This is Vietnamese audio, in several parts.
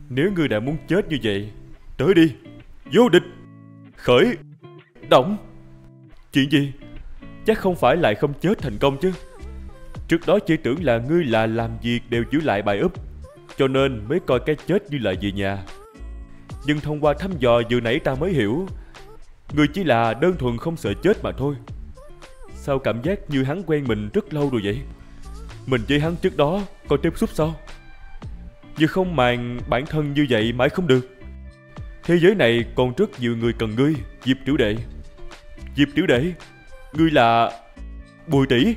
Nếu ngươi đã muốn chết như vậy, tới đi. Vô địch. Khởi động. Chuyện gì? Chắc không phải lại không chết thành công chứ? Trước đó chỉ tưởng là ngươi là làm việc đều giữ lại bài úp, cho nên mới coi cái chết như là về nhà. Nhưng thông qua thăm dò vừa nãy ta mới hiểu, ngươi chỉ là đơn thuần không sợ chết mà thôi. Sao cảm giác như hắn quen mình rất lâu rồi vậy? Mình với hắn trước đó có tiếp xúc sao? Như không màng bản thân như vậy mãi không được. Thế giới này còn rất nhiều người cần ngươi, Diệp tiểu đệ. Diệp tiểu đệ? Ngươi là Bùi tỷ?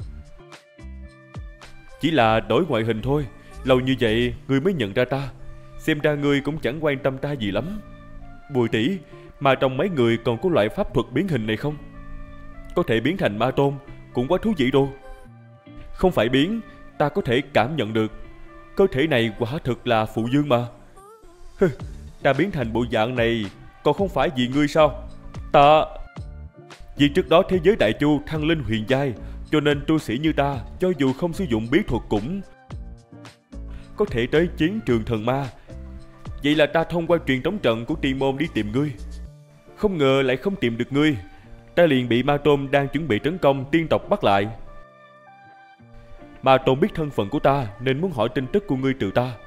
Chỉ là đổi ngoại hình thôi, lâu như vậy ngươi mới nhận ra ta. Xem ra ngươi cũng chẳng quan tâm ta gì lắm. Bùi tỷ, mà trong mấy người còn có loại pháp thuật biến hình này không? Có thể biến thành ma tôn, cũng quá thú vị rồi. Không phải biến, ta có thể cảm nhận được. Cơ thể này quả thực là phụ dương mà. Ta biến thành bộ dạng này còn không phải vì ngươi sao? Vì trước đó thế giới Đại Chu thăng lên huyền giai, cho nên tu sĩ như ta cho dù không sử dụng bí thuật cũng có thể tới chiến trường thần ma. Vậy là ta thông qua truyền tống trận của tiên môn đi tìm ngươi. Không ngờ lại không tìm được ngươi. Ta liền bị ma tôn đang chuẩn bị tấn công tiên tộc bắt lại. Ma tôn biết thân phận của ta nên muốn hỏi tin tức của ngươi từ ta.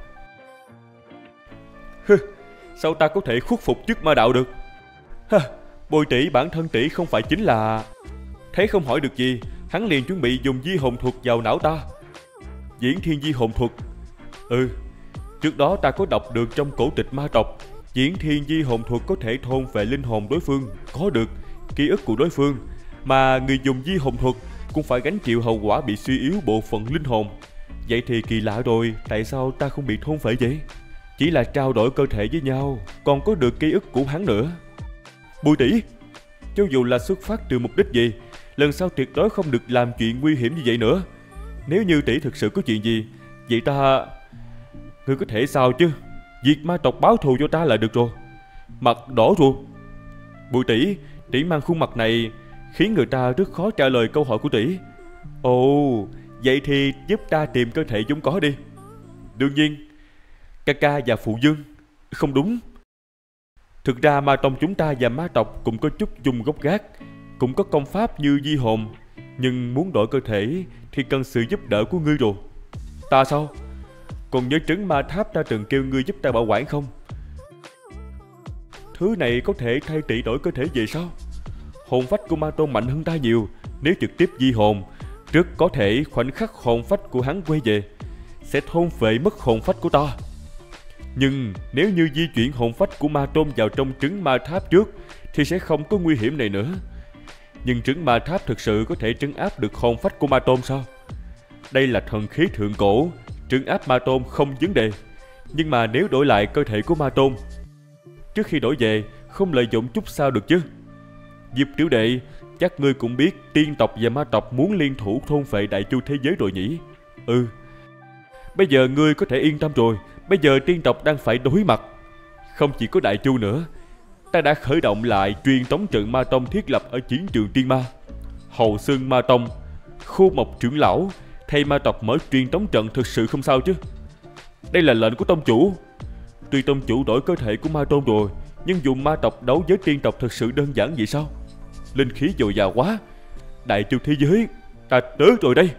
Sao ta có thể khuất phục trước ma đạo được? Bồi tỷ bản thân tỷ không phải chính là... Thấy không hỏi được gì, hắn liền chuẩn bị dùng di hồn thuật vào não ta. Diễn thiên di hồn thuật. Trước đó ta có đọc được trong cổ tịch ma tộc, diễn thiên di hồn thuật có thể thôn phệ linh hồn đối phương, có được ký ức của đối phương. Mà người dùng di hồn thuật cũng phải gánh chịu hậu quả bị suy yếu bộ phận linh hồn. Vậy thì kỳ lạ rồi, tại sao ta không bị thôn phệ vậy? Chỉ là trao đổi cơ thể với nhau, còn có được ký ức của hắn nữa. Bùi tỷ, cho dù là xuất phát từ mục đích gì, lần sau tuyệt đối không được làm chuyện nguy hiểm như vậy nữa. Nếu như tỷ thực sự có chuyện gì, vậy ta... Ngươi có thể sao chứ? Việc ma tộc báo thù cho ta là được rồi. Mặt đỏ rồi. Bùi tỷ, tỷ mang khuôn mặt này khiến người ta rất khó trả lời câu hỏi của tỷ. Ồ, vậy thì giúp ta tìm cơ thể vốn có đi. Đương nhiên, ca ca và phụ dương. Không đúng. Thực ra ma tông chúng ta và ma tộc cũng có chút chung gốc gác, cũng có công pháp như di hồn. Nhưng muốn đổi cơ thể thì cần sự giúp đỡ của ngươi rồi. Ta sao? Còn nhớ trấn ma tháp ta từng kêu ngươi giúp ta bảo quản không? Thứ này có thể thay tỷ đổi cơ thể về sao? Hồn phách của ma tôn mạnh hơn ta nhiều. Nếu trực tiếp di hồn, rất có thể khoảnh khắc hồn phách của hắn quay về sẽ thôn phệ mất hồn phách của ta. Nhưng nếu như di chuyển hồn phách của ma tôn vào trong trấn ma tháp trước thì sẽ không có nguy hiểm này nữa. Nhưng trấn ma tháp thực sự có thể trấn áp được hồn phách của ma tôn sao? Đây là thần khí thượng cổ, trấn áp ma tôn không vấn đề. Nhưng mà nếu đổi lại cơ thể của ma tôn, trước khi đổi về không lợi dụng chút sao được chứ? Diệp tiểu đệ, chắc ngươi cũng biết tiên tộc và ma tộc muốn liên thủ thôn phệ Đại Chu thế giới rồi nhỉ? Bây giờ ngươi có thể yên tâm rồi. Bây giờ tiên tộc đang phải đối mặt. Không chỉ có Đại Chu nữa, ta đã khởi động lại truyền tống trận ma tông thiết lập ở chiến trường tiên ma. Hầu Xương ma tông, Khô Mộc trưởng lão thay ma tộc mở truyền tống trận thực sự không sao chứ? Đây là lệnh của tông chủ. Tuy tông chủ đổi cơ thể của ma tôn rồi, nhưng dùng ma tộc đấu với tiên tộc thực sự đơn giản vậy sao? Linh khí dồi dào quá. Đại Chu thế giới, ta tới rồi đây.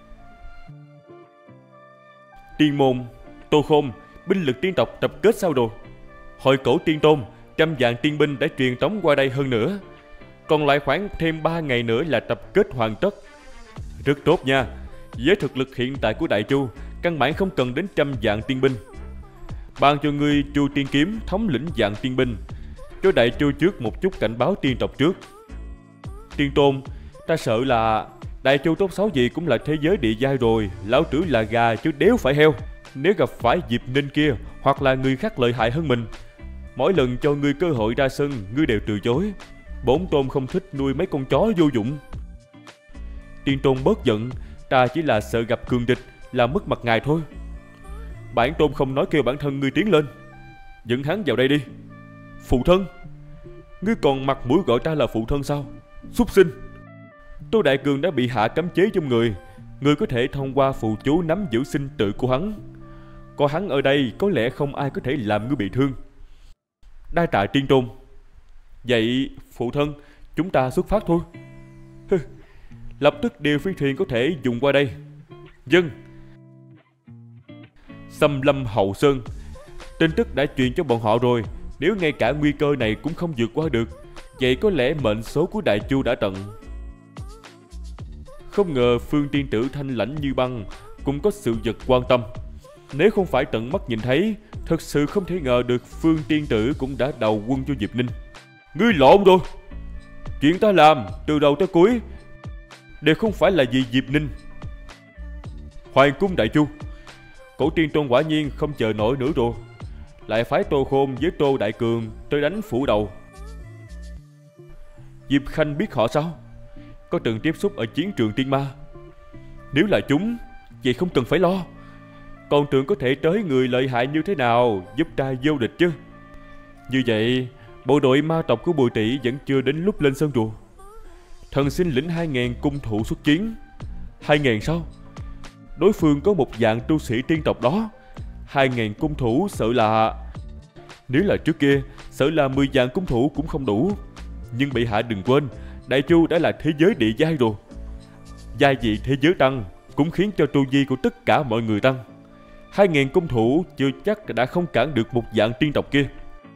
Tiên môn, Tô Khôn, binh lực tiên tộc tập kết sao rồi? Hội cổ tiên tôn, 100 vạn tiên binh đã truyền tống qua đây hơn nữa. Còn lại khoảng thêm 3 ngày nữa là tập kết hoàn tất. Rất tốt nha. Với thực lực hiện tại của Đại Chu, căn bản không cần đến 100 vạn tiên binh. Ban cho ngươi Chu Tiên Kiếm thống lĩnh vạn tiên binh, cho Đại Chu trước một chút cảnh báo tiên tộc trước. Tiên tôn, ta sợ là Đại Chu tốt xấu gì cũng là thế giới địa giai rồi. Lão tử là gà chứ đéo phải heo. Nếu gặp phải Diệp Ninh kia hoặc là người khác lợi hại hơn mình, mỗi lần cho ngươi cơ hội ra sân, ngươi đều từ chối. Bổn tôn không thích nuôi mấy con chó vô dụng. Tiên tôn bớt giận, ta chỉ là sợ gặp cường địch là mất mặt ngài thôi. Bản tôn không nói kêu bản thân ngươi tiến lên. Dẫn hắn vào đây đi. Phụ thân? Ngươi còn mặt mũi gọi ta là phụ thân sao? Súc sinh! Tô Đại Cường đã bị hạ cấm chế trong người. Ngươi có thể thông qua phù chú nắm giữ sinh tử của hắn. Có hắn ở đây có lẽ không ai có thể làm ngươi bị thương. Đa tạ Tiên Tôn. Vậy phụ thân, chúng ta xuất phát thôi. Lập tức điều phi thuyền có thể dùng qua đây. Dân. Xâm lâm Hậu Sơn. Tin tức đã truyền cho bọn họ rồi. Nếu ngay cả nguy cơ này cũng không vượt qua được, vậy có lẽ mệnh số của Đại Chu đã tận. Không ngờ Phương tiên tử thanh lãnh như băng cũng có sự vật quan tâm. Nếu không phải tận mắt nhìn thấy, thật sự không thể ngờ được Phương tiên tử cũng đã đầu quân cho Diệp Ninh. Ngươi lộn rồi. Chuyện ta làm từ đầu tới cuối đều không phải là vì Diệp Ninh. Hoàng cung Đại Chu, Cổ Tiên Tôn quả nhiên không chờ nổi nữa rồi, lại phái Tô Khôn với Tô Đại Cường tới đánh phủ đầu. Diệp Khanh biết họ sao? Có từng tiếp xúc ở chiến trường Tiên Ma. Nếu là chúng, vậy không cần phải lo. Còn tưởng có thể tới người lợi hại như thế nào giúp ta vô địch chứ. Như vậy, bộ đội ma tộc của Bùi Tỷ vẫn chưa đến lúc lên sân rùa. Thần xin lĩnh 2.000 cung thủ xuất chiến. 2.000 sao? Đối phương có một dạng tu sĩ tiên tộc đó. 2.000 cung thủ sợ là... Nếu là trước kia, sợ là 10 vạn cung thủ cũng không đủ. Nhưng bệ hạ đừng quên, Đại Chu đã là thế giới địa giai rồi. Giai vị thế giới tăng cũng khiến cho tu vi của tất cả mọi người tăng. 2.000 cung thủ chưa chắc đã không cản được một dạng tiên tộc kia.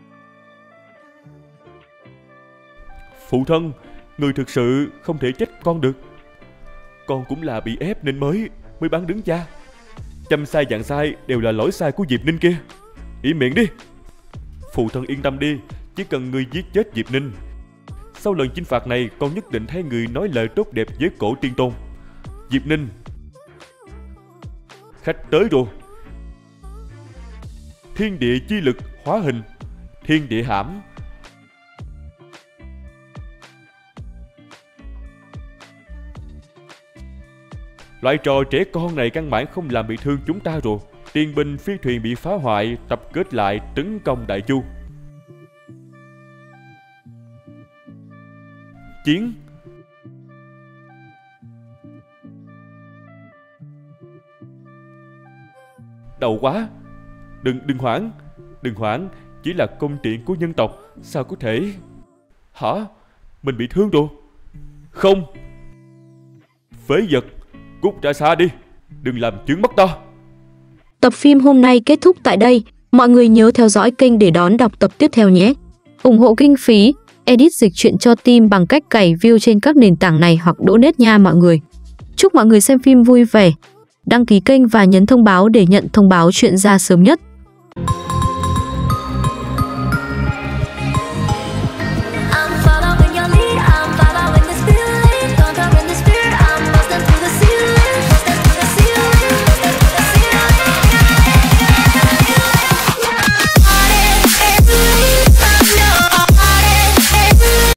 Phụ thân, người thực sự không thể trách con được. Con cũng là bị ép nên mới bán đứng cha. Trăm sai vạn sai đều là lỗi sai của Diệp Ninh kia. Im miệng đi. Phụ thân yên tâm đi, chỉ cần người giết chết Diệp Ninh, sau lần chinh phạt này con nhất định thấy người nói lời tốt đẹp với Cổ Tiên Tôn. Diệp Ninh, khách tới rồi. Thiên địa chi lực hóa hình, thiên địa hãm. Loại trò trẻ con này căn bản không làm bị thương chúng ta rồi. Tiền binh phi thuyền bị phá hoại, tập kết lại tấn công Đại Chu. Chiến. Đầu quá. Đừng hoảng. Đừng hoảng. Chỉ là công tiện của nhân tộc. Sao có thể... Hả? Mình bị thương rồi. Không. Phế vật. Cút ra xa đi. Đừng làm chướng mắt ta. Tập phim hôm nay kết thúc tại đây. Mọi người nhớ theo dõi kênh để đón đọc tập tiếp theo nhé. Ủng hộ kinh phí edit dịch truyện cho team bằng cách cày view trên các nền tảng này hoặc donate nha mọi người. Chúc mọi người xem phim vui vẻ. Đăng ký kênh và nhấn thông báo để nhận thông báo chuyện ra sớm nhất.